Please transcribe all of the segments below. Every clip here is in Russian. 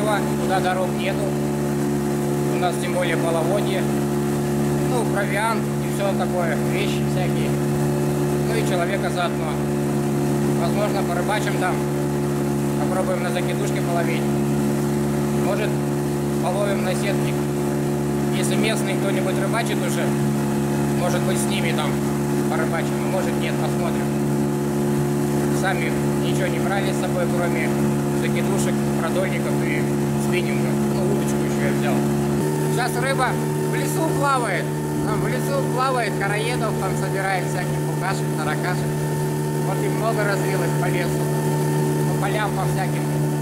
Устьева, туда дорог нету. У нас тем более половодье. Ну, провиант и все такое, вещи всякие. Ну и человека заодно. Возможно, порыбачим там. Попробуем на закидушке половить. Может, половим на сетке. Если местный кто-нибудь рыбачит уже, может быть, с ними там порыбачим, а может нет, посмотрим. Сами ничего не брали с собой, кроме закидушек, продольников и спиннинга. Ну, удочку еще я взял. Сейчас рыба в лесу плавает. Там в лесу плавает, короедов там собирает всяких букашек, таракашек. Вот и много развилось по лесу, по полям, по всяким.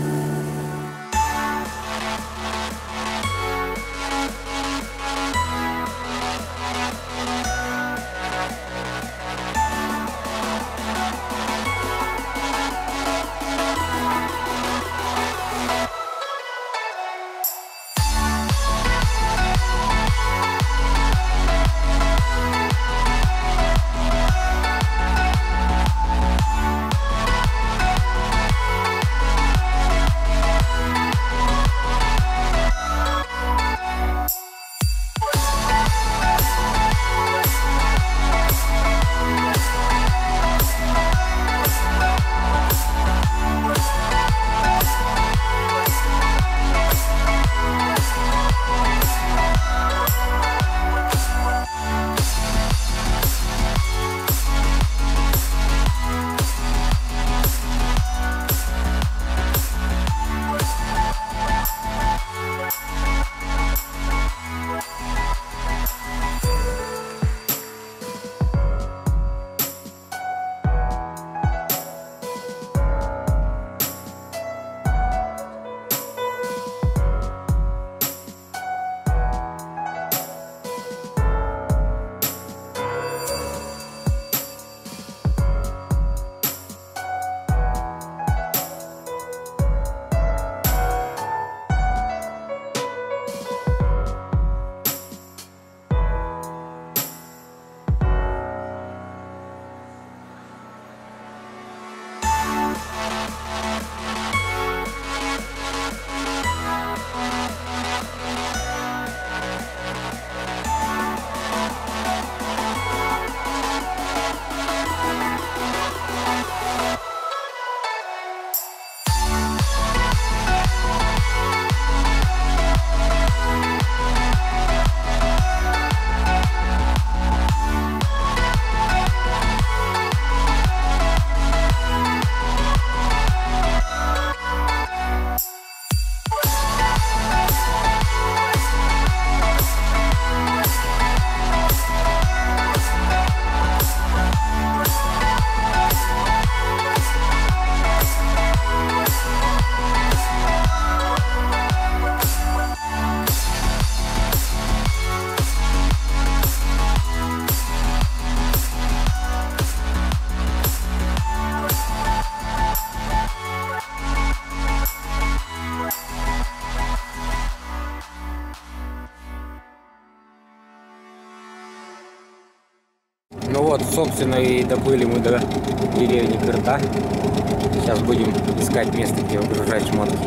Ну вот, собственно, и доплыли мы до деревни Кырта. Сейчас будем искать место, где выгружать шмотки.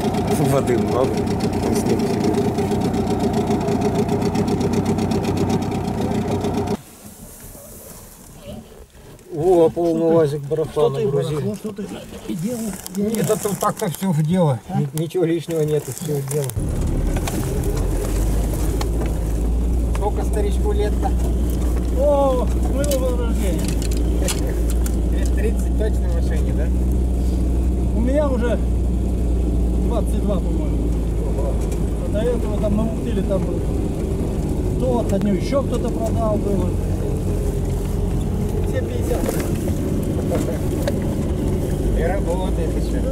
Воды много. О, полный лазик барахла нагрузил. Что ты делал? Это тут так-то все в дело. Ничего лишнего нету, все в дело. Сколько старичку лет-то? О, моего рождения. 30 точно в машине, да? У меня уже 22, по-моему. А до этого там намутили, там тот, одну еще кто-то продал было. Все 50. И работает еще.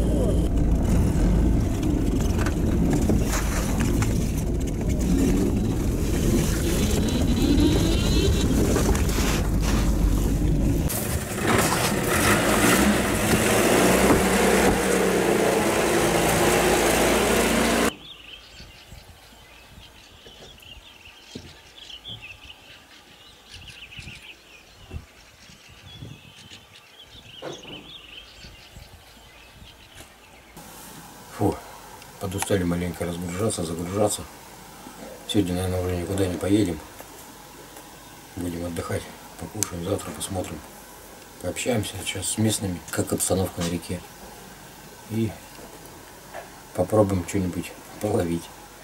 Подустали маленько разгружаться, загружаться. Сегодня, наверное, уже никуда не поедем. Будем отдыхать, покушаем, завтра посмотрим. Пообщаемся сейчас с местными, как обстановка на реке. И попробуем что-нибудь половить.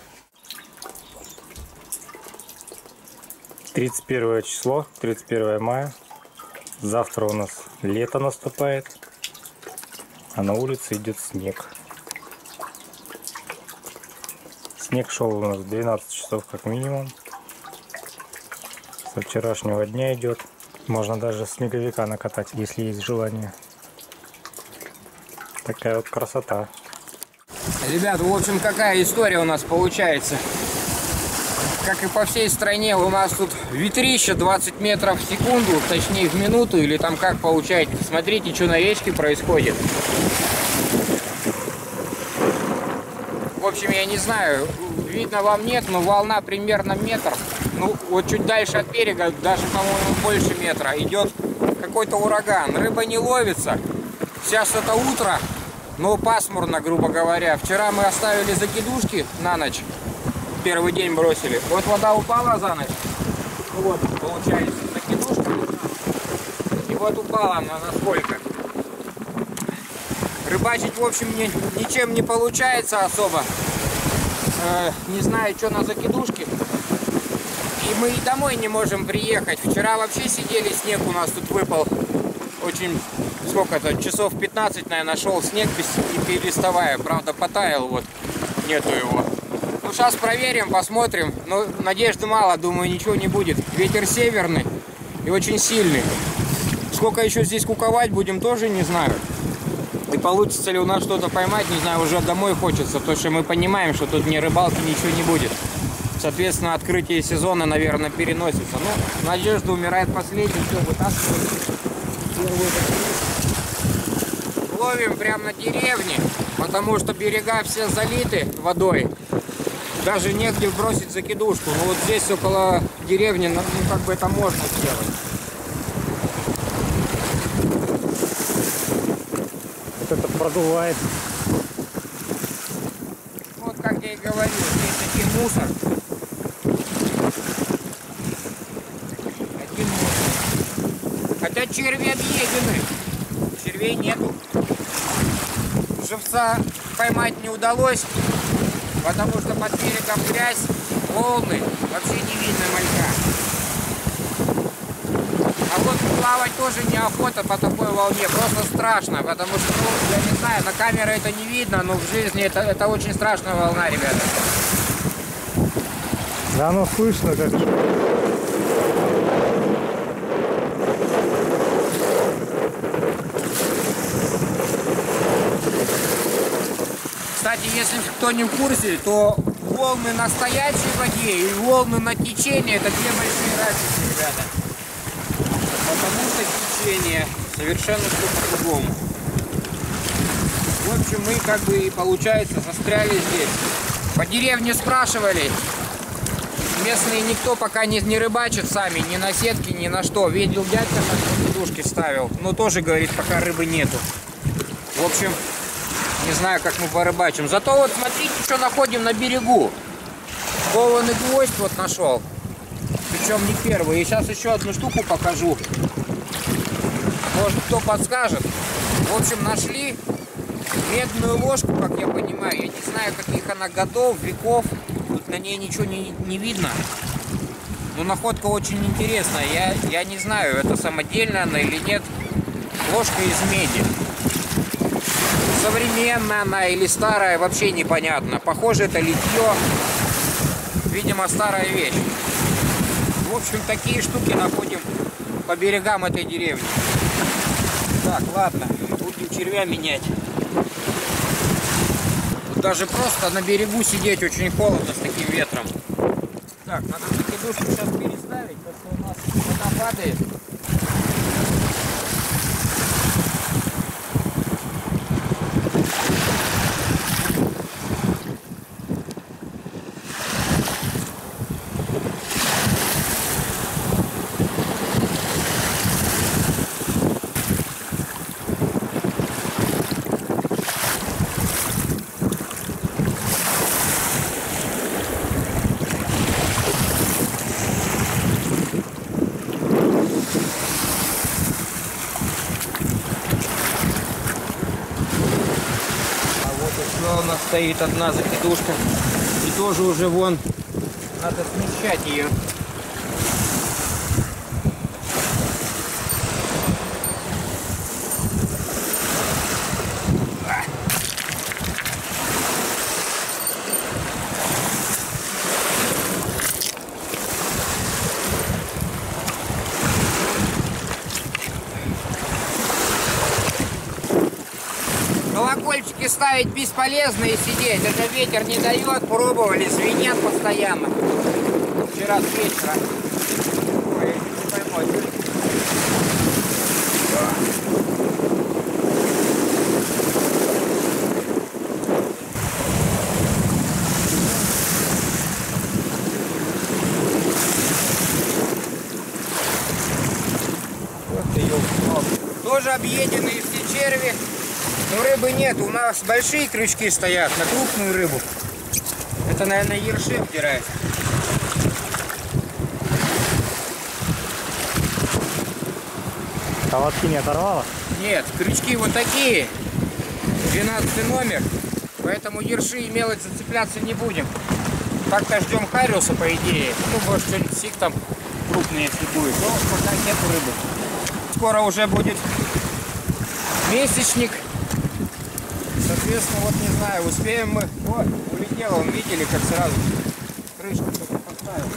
31 число, 31 мая. Завтра у нас лето наступает, а на улице идет снег. Снег шел у нас 12 часов как минимум. Со вчерашнего дня идет. Можно даже снеговика накатать, если есть желание. Такая вот красота. Ребят, в общем, какая история у нас получается. Как и по всей стране, у нас тут ветрище 20 метров в секунду, точнее в минуту, или там как получается. Смотрите, что на речке происходит. В общем, я не знаю, видно вам нет, но волна примерно метр. Ну, вот чуть дальше от берега, даже, по-моему, больше метра, идет какой-то ураган. Рыба не ловится. Сейчас это утро, но пасмурно, грубо говоря. Вчера мы оставили закидушки на ночь. Первый день бросили. Вот вода упала за ночь. Ну вот, получается, закидушка. И вот упала она насколько. Рыбачить, в общем, ничем не получается особо. Не знаю, что на закидушке. И мы и домой не можем приехать. Вчера вообще сидели, снег у нас тут выпал. Очень, сколько-то, часов 15, наверное, шел снег не переставая. Правда, потаял, вот, нету его. Ну, сейчас проверим, посмотрим. Но надежды мало, думаю, ничего не будет. Ветер северный и очень сильный. Сколько еще здесь куковать будем, тоже не знаю. И получится ли у нас что-то поймать, не знаю, уже домой хочется. Потому что мы понимаем, что тут ни рыбалки, ничего не будет. Соответственно, открытие сезона, наверное, переносится. Ну, надежда умирает последней. Все, вытаскиваем. Ловим прямо на деревне, потому что берега все залиты водой. Даже негде бросить закидушку. Но вот здесь около деревни, ну, как бы это можно сделать. Вот это продувает. Вот как я и говорил, здесь один мусор. Один мусор. Хотя черви объедены. Червей нету. Живца поймать не удалось, потому что под берегом грязь, волны, вообще не видно малька. А вот плавать тоже неохота по такой волне, просто страшно, потому что, ну, я не знаю, на камеру это не видно, но в жизни это очень страшная волна, ребята. Да, оно слышно как же. Кстати, если кто не в курсе, то волны на стоячей воде и волны на течении — это две большие разницы, ребята. Потому что течение совершенно все по-другому. В общем, мы как бы, получается, застряли здесь. По деревне спрашивали. Местные никто пока не рыбачит сами, ни на сетки, ни на что. Видел дядька, как кидушки ставил, но тоже, говорит, пока рыбы нету. В общем, не знаю, как мы порыбачим. Зато вот смотрите, что находим на берегу. Кованый гвоздь вот нашел. Причем не первый. И сейчас еще одну штуку покажу. Может, кто подскажет. В общем, нашли медную ложку, как я понимаю. Я не знаю, каких она годов, веков. Тут на ней ничего не видно. Но находка очень интересная. Я не знаю, это самодельная она или нет. Ложка из меди. Современная она или старая, вообще непонятно. Похоже, это литье. Видимо, старая вещь. В общем, такие штуки находим по берегам этой деревни. Так, ладно, будем червя менять. Тут даже просто на берегу сидеть очень холодно с таким ветром. Так, надо закидушку сейчас переставить, потому что у нас вода падает. нас стоит одна закидушка. И тоже уже вон надо смещать ее. Колокольчики ставить бесполезно и сидеть. Это ветер не дает. Пробовали, звенят постоянно. Вчера с вечера. Ой, не пойму. Вот ее. Тоже объеденные все черви. Но рыбы нет, у нас большие крючки стоят на крупную рыбу. Это, наверное, ерши обдирает. Колодки не оторвало? Нет, крючки вот такие. 12 номер. Поэтому ерши и мелочь зацепляться не будем. Так-то ждем хариуса, по идее. Ну, может, что-нибудь сик там крупный, если будет. Но пока нету рыбы. Скоро уже будет месячник. Соответственно, вот не знаю, успеем мы... О, улетело, вон, видели, как сразу крышку только поставил.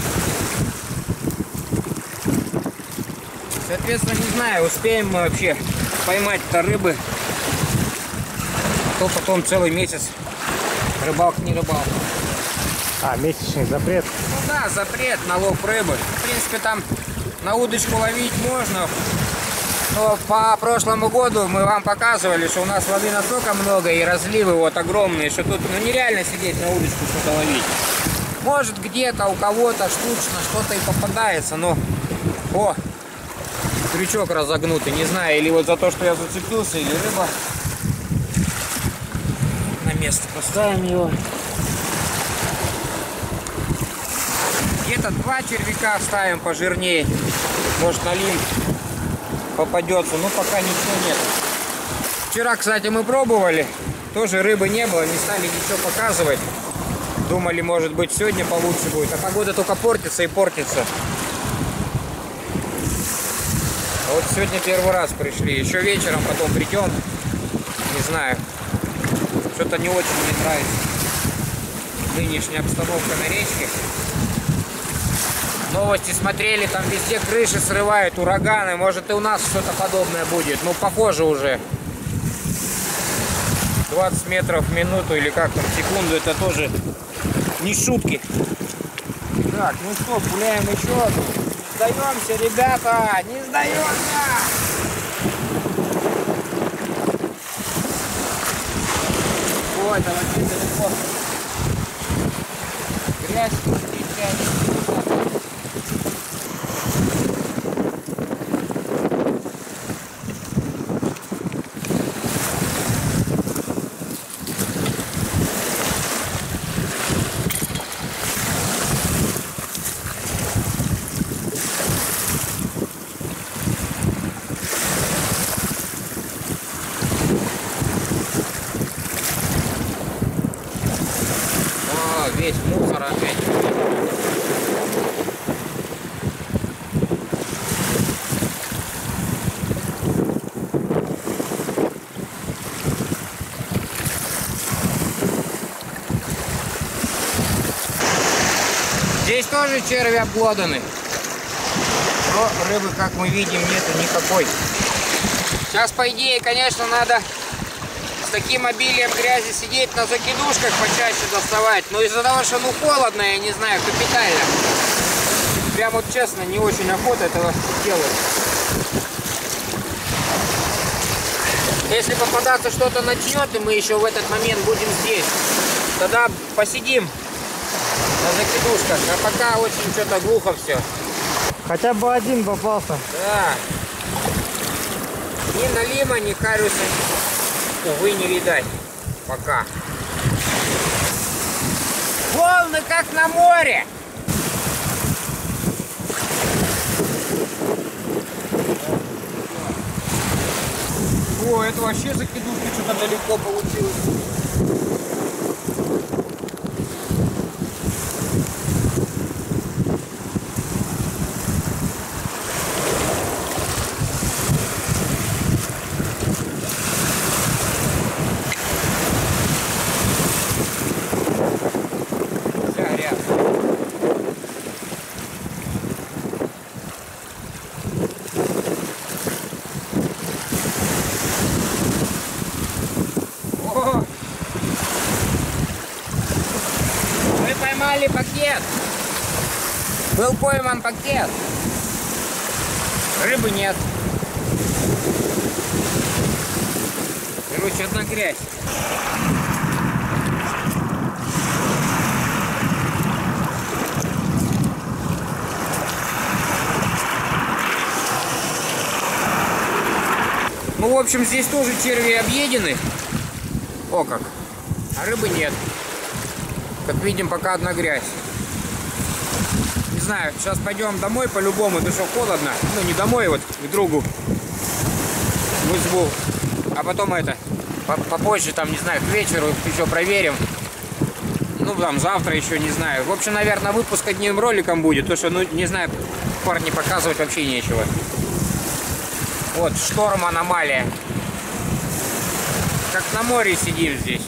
Соответственно, не знаю, успеем мы вообще поймать-то рыбы. То потом целый месяц рыбалка не рыбалка. А, месячный запрет? Ну да, запрет на лов рыбы. В принципе, там на удочку ловить можно. Но по прошлому году мы вам показывали, что у нас воды настолько много и разливы вот огромные, что тут нереально сидеть на удочку что-то ловить. Может где-то у кого-то штучно что-то и попадается, но... О! Крючок разогнутый, не знаю, или вот за то, что я зацепился, или рыба. На место поставим его. Где-то 2 червяка ставим пожирнее. Может, на линк попадется, но пока ничего нет. Вчера, кстати, мы пробовали, тоже рыбы не было, не стали ничего показывать. Думали, может быть, сегодня получше будет, а погода только портится и портится. А вот сегодня первый раз пришли, еще вечером потом придем, не знаю, что-то не очень мне нравится нынешняя обстановка на речке. Новости смотрели, там везде крыши срывают, ураганы. Может, и у нас что-то подобное будет. Ну, похоже уже. 20 метров в минуту или как там, в секунду, это тоже не шутки. Так, ну что, гуляем еще. Не сдаемся, ребята, не сдаемся! Ой, это вообще далеко. Грязь встречает. Весь мусор опять. Здесь тоже черви обглоданы. Но рыбы, как мы видим, нету никакой. Сейчас, по идее, конечно, надо с таким обилием грязи сидеть на закидушках, почаще доставать. Но из-за того, что ну холодно, я не знаю, капитально. Прям вот честно, не очень охота этого делать. Если попадаться что-то начнет, и мы еще в этот момент будем здесь, тогда посидим на закидушках. А пока очень что-то глухо все. Хотя бы один попался. Да. Ни налима, ни хариуса, увы, не видать. Пока. Волны как на море. О, это вообще закидушки что-то далеко получилось. Был пойман пакет. Рыбы нет. Короче, одна грязь. Ну, в общем, здесь тоже черви объедены. О как. А рыбы нет. Как видим, пока одна грязь. Не знаю, сейчас пойдем домой по-любому, потому что холодно. Ну, не домой, вот к другу в избу. А потом это, попозже, там, не знаю, к вечеру еще проверим. Ну, там, завтра еще, не знаю. В общем, наверное, выпуск одним роликом будет, потому что, ну, не знаю, парни показывать вообще нечего. Вот, шторм, аномалия. Как на море сидим здесь.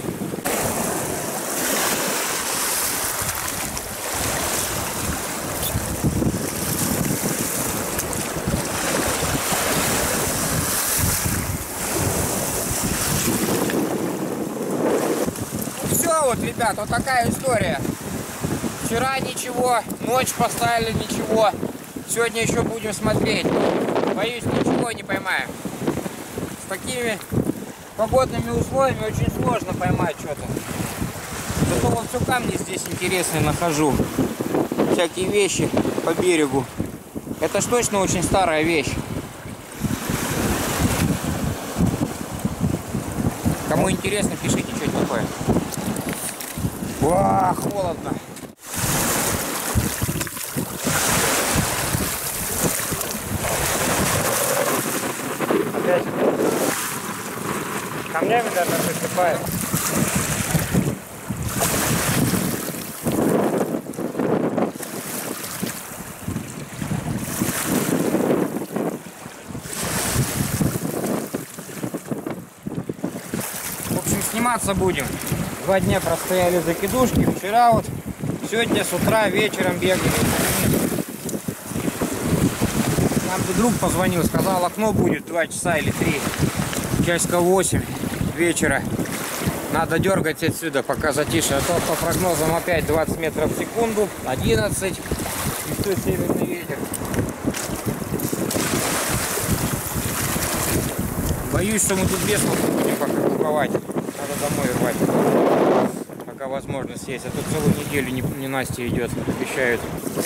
Все, вот, ребят, вот такая история. Вчера ничего, ночь поставили ничего. Сегодня еще будем смотреть. Боюсь, ничего не поймаем. С такими погодными условиями очень сложно поймать что-то. Зато вот все камни здесь интересные нахожу. Всякие вещи по берегу. Это ж точно очень старая вещь. Кому интересно, пишите, что это такое. Ва, холодно. Опять камнями даже посыпает. В общем, сниматься будем. 2 дня простояли закидушки. Вчера вот, сегодня с утра, вечером бегали. Нам друг позвонил, сказал, окно будет 2 часа или 3. Часика 8 вечера. Надо дергать отсюда, пока затише. А то по прогнозам опять 20 метров в секунду, 11. И все, северный ветер. Боюсь, что мы тут без толку будем пока куковать. Надо домой рвать. Пока возможность есть. А тут целую неделю не Настя идет, обещают.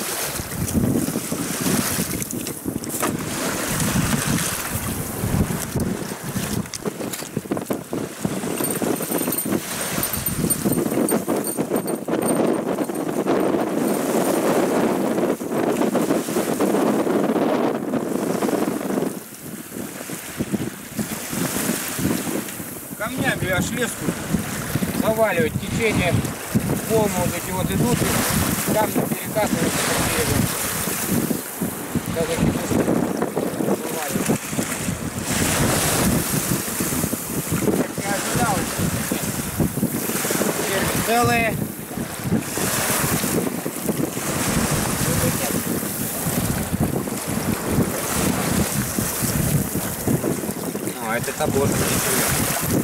Камнями аж леску заваливать, течение, волны вот эти вот идут, и камни перекатываются по берегу. Даже заваливают. Как я ожидал, черви целые. Ну, а это табор, не живет.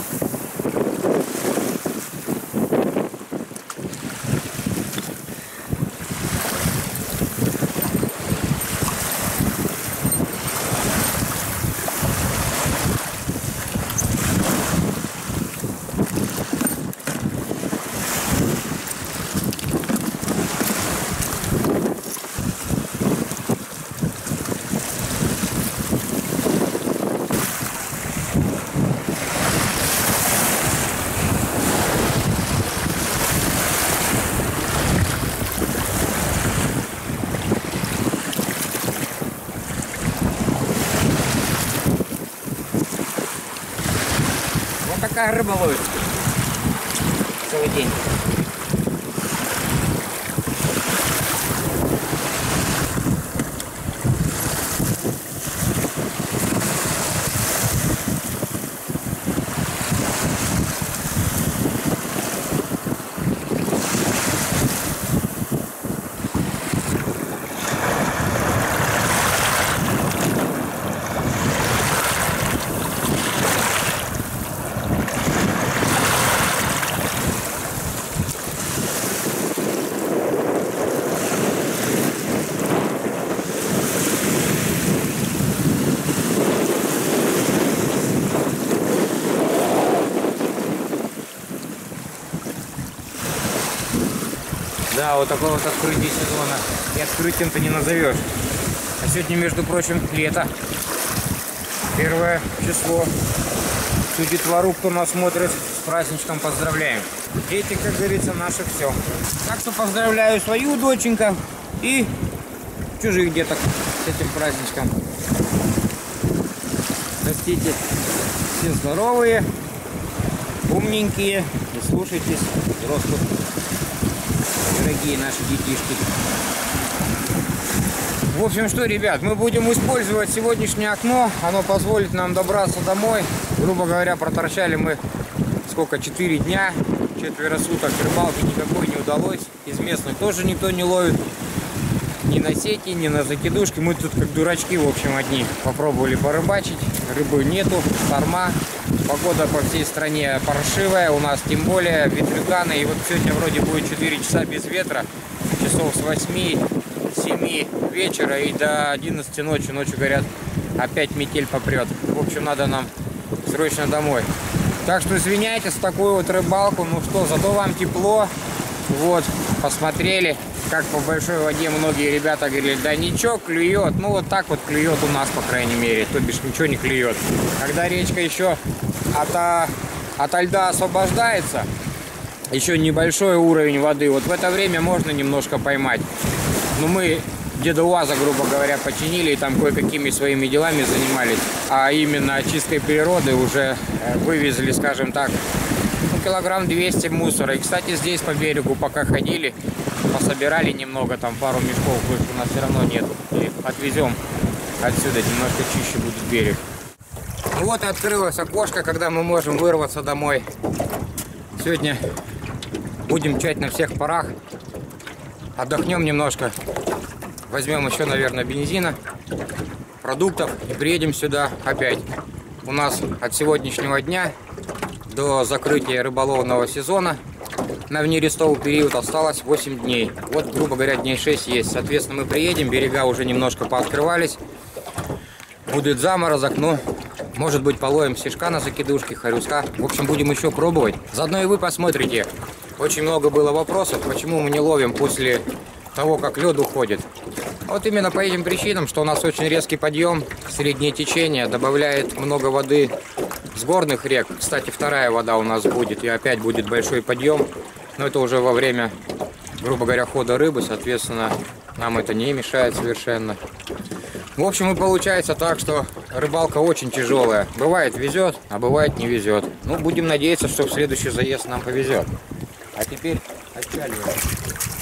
Такая рыба ловит целый день. Да, вот такое вот открытие сезона. И открытием-то не назовешь. А сегодня, между прочим, лето. 1 число. Всю детвору, кто нас смотрит, с праздничком поздравляем. Дети, как говорится, наше все. Так что поздравляю свою доченьку и чужих деток с этим праздничком. Растите все здоровые, умненькие и слушайтесь взрослых, дорогие наши детишки. В общем, что, ребят, мы будем использовать сегодняшнее окно. Оно позволит нам добраться домой. Грубо говоря, проторчали мы сколько, 4 дня, 4 суток. Рыбалки никакой не удалось. Из местных тоже никто не ловит. Ни на сети, ни на закидушки. Мы тут как дурачки, в общем, одни. Попробовали порыбачить. Рыбы нету, шторма. Погода по всей стране паршивая. У нас тем более ветрюганы. И вот сегодня вроде будет 4 часа без ветра. Часов с 8-7 вечера и до 11 ночи. Ночью, говорят, опять метель попрет. В общем, надо нам срочно домой. Так что извиняйтесь за такую вот рыбалку. Ну что, зато вам тепло. Вот, посмотрели, как по большой воде многие ребята говорили, да ничего, клюет. Ну вот так вот клюет у нас, по крайней мере. То бишь ничего не клюет. Когда речка еще ото льда освобождается, еще небольшой уровень воды, вот в это время можно немножко поймать. Но мы деда УАЗа, грубо говоря, починили и там кое-какими своими делами занимались. А именно очисткой природы уже вывезли, скажем так, килограмм 200 мусора. И, кстати, здесь по берегу пока ходили, пособирали немного, там пару мешков, больше у нас все равно нет. И отвезем отсюда, немножко чище будет берег. Ну вот и открылось окошко, когда мы можем вырваться домой. Сегодня будем чать на всех парах. Отдохнем немножко. Возьмем еще, наверное, бензина, продуктов и приедем сюда опять. У нас от сегодняшнего дня до закрытия рыболовного сезона на внерестовый период осталось 8 дней. Вот, грубо говоря, дней 6 есть. Соответственно, мы приедем, берега уже немножко пооткрывались. Будет заморозок, но, может быть, половим сишка на закидушке, хорюска. В общем, будем еще пробовать. Заодно и вы посмотрите. Очень много было вопросов, почему мы не ловим после того, как лед уходит. Вот именно по этим причинам, что у нас очень резкий подъем, среднее течение, добавляет много воды с горных рек. Кстати, вторая вода у нас будет, и опять будет большой подъем. Но это уже во время, грубо говоря, хода рыбы, соответственно, нам это не мешает совершенно. В общем, и получается так, что рыбалка очень тяжелая. Бывает везет, а бывает не везет. Ну, будем надеяться, что в следующий заезд нам повезет. А теперь отчаливаем.